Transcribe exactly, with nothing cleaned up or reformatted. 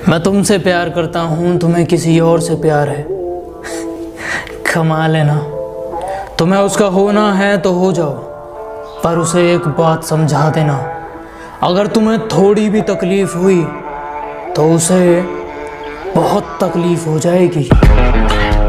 मैं तुमसे प्यार करता हूँ, तुम्हें किसी और से प्यार है। कमाल है ना। तुम्हें उसका होना है तो हो जाओ, पर उसे एक बात समझा देना, अगर तुम्हें थोड़ी भी तकलीफ हुई तो उसे बहुत तकलीफ हो जाएगी।